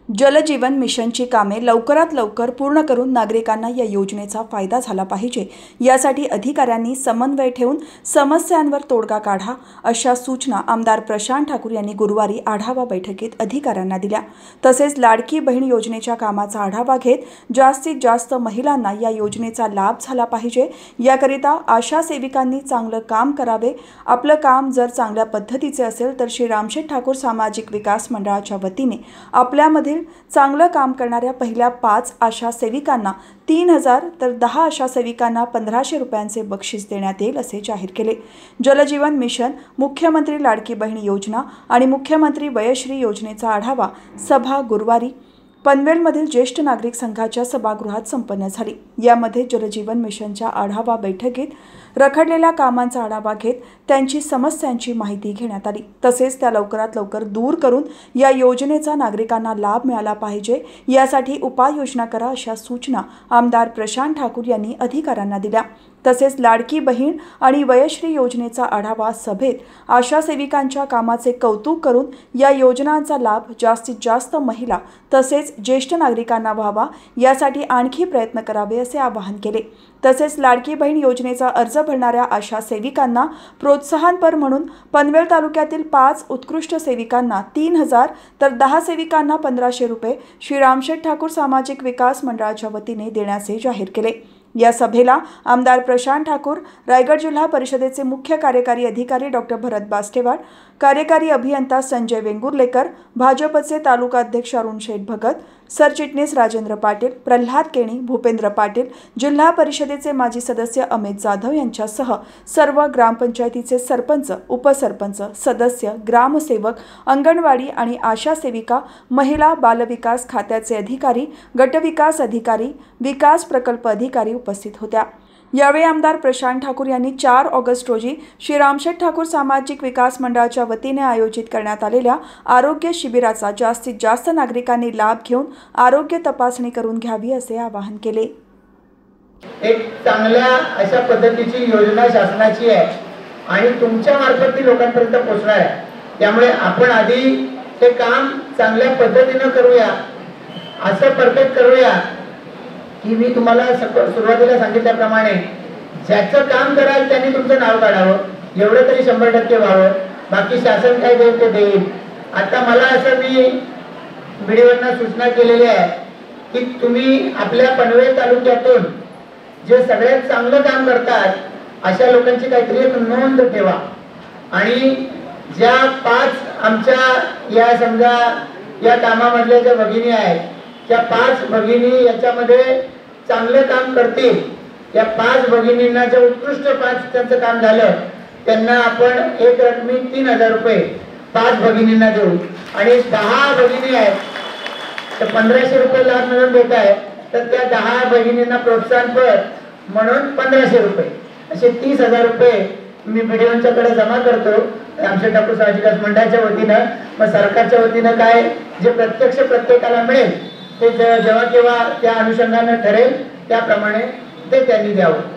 जलजीवन मिशनची कामे लवकरात लवकर पूर्ण करून नागरिकांना या योजनेचा फायदा झाला पाहिजे, यासाठी अधिकाऱ्यांनी समन्वय ठेवून समस्यांवर तोडगा काढा, अशा सूचना आमदार प्रशांत ठाकूर यांनी गुरुवारी आढावा बैठकीत अधिकाऱ्यांना दिल्या। तसेच लाडकी बहीण योजनेच्या कामाचा आढावा घेत जास्तीत जास्त महिलांना या योजनेचा लाभ झाला पाहिजे, याकरिता आशा सेविकांनी चांगलं काम करावे। आपलं काम जर चांगल्या पद्धतीचे असेल तर श्री रामशेठ ठाकूर सामाजिक विकास मंडळाच्या वतीने आपल्यामध्ये चांगलं काम करणाऱ्या पहिल्या 5 आशा सेविकांना 3000 तर 10 आशा सेविकांना 1500 रुपयांचे बक्षीस देण्यात येईल असे जाहीर केले। जलजीवन मिशन, मुख्यमंत्री लाडकी बहीण योजना आणि मुख्यमंत्री वयश्री योजनेचा आढावा सभा गुरुवारी पनवेलमधील ज्येष्ठ नागरिक संघाच्या सभागृहात संपन्न झाली। यामध्ये जलजीवन मिशनच्या आढावा बैठकीत रखडलेल्या कामांचा आढावा घेत त्यांची समस्यांची माहिती घेण्यात आली। तसेच त्या लवकरात लवकर दूर करून या योजनेचा नागरिकांना लाभ मिळाला पाहिजे, यासाठी उपाययोजना करा, अशा सूचना आमदार प्रशांत ठाकूर यांनी अधिकाऱ्यांना दिल्या। तसेच लाडकी बहीण आणि वयश्री योजनेचा आढावा सभेत आशा सेविकांच्या कामाचे कौतुक करून या योजनांचा लाभ जास्तीत जास्त महिला तसेच ज्येष्ठ नागरिकांना व्हावा, यासाठी आणखी प्रयत्न करावे असे आवाहन केले। तसेच लाडकी बहीण योजनेचा अर्ज भरणाऱ्या आशा सेविकांना प्रोत्साहनपर म्हणून पनवेल तालुक्यातील 5 उत्कृष्ट सेविकांना 3000 तर 10 सेविकांना 1500 रुपये श्री रामशेठ ठाकूर सामाजिक विकास मंडळाच्या वतीने देण्याचे जाहीर केले। या सभेला आमदार प्रशांत ठाकूर, रायगड जिल्हा परिषदेचे मुख्य कार्यकारी अधिकारी डॉक्टर भरत बास्टेवाड, कार्यकारी अभियंता संजय वेंगुर्लेकर, भाजपचे तालुका अध्यक्ष अरुण शेठ भगत, सरचिटणीस राजेंद्र पाटील, प्रल्हाद केणी, भूपेंद्र पाटील, जिल्हा परिषदेचे माजी सदस्य अमित जाधव यांच्यासह सर्व ग्रामपंचायतीचे सरपंच, उपसरपंच, सदस्य, ग्रामसेवक, अंगणवाडी आणि आशा सेविका, महिला बालविकास खात्याचे अधिकारी, गटविकास अधिकारी, विकास प्रकल्प अधिकारी उपस्थित होत्या। यावेळी आमदार प्रशांत ठाकूर यांनी 4 ऑगस्ट रोजी श्री रामशेठ ठाकूर सामाजिक विकास मंडळाच्या वतीने आयोजित करण्यात आलेल्या आरोग्य शिबिराचा जास्तीत जास्त नागरिकांनी लाभ घेऊन आरोग्य तपासणी करून घ्यावी असे आवाहन केले। एक चांगल्या अशा पद्धतीची योजना शासनाची आहे आणि तुमच्या मार्फत ती लोकांपर्यंत पोहोचणार आहे। त्यामुळे आपण आधी ते काम चांगल्या पद्धतीने करूया, असं परफेक्ट करूया की मी तुम्हाला सुरुवातीला सांगितल्याप्रमाणे ज्याचं काम कराल त्यांनी तुमचं नाव काढावं, एवढं तरी 100% व्हावं। बाकी शासन काय देईल ते देईल। आता मला असं मी व्हिडिओवरनं सूचना केलेली आहे की तुम्ही आपल्या पनवेल तालुक्यातून जे सगळ्यात चांगलं काम करतात अशा लोकांची काहीतरी एक नोंद ठेवा आणि ज्या 5 आमच्या या समजा या कामामधल्या ज्या भगिनी आहेत, त्या 5 भगिनी याच्यामध्ये चांगलं काम करतील, या 5 भगिनींना जे उत्कृष्ट 5 त्यांचं काम झालं त्यांना आपण एक रकमी 3000 रुपये 5 भगिनींना देऊ आणि 10 भगिनी आहेत तर 1500 रुपये लाभ मिळून देत आहे, तर त्या 10 भगिनींना प्रोत्साहनपर म्हणून 1500 रुपये असे 30,000 रुपये मी व्हिडिओंच्याकडे जमा करतो रामशेठ ठाकूर सामाजिक विकास मंडळाच्या वतीनं। मग सरकारच्या वतीनं काय जे प्रत्यक्ष प्रत्येकाला मिळेल ते जेव्हा केव्हा त्या अनुषंगाने ठरेल त्याप्रमाणे ते त्यांनी द्यावं।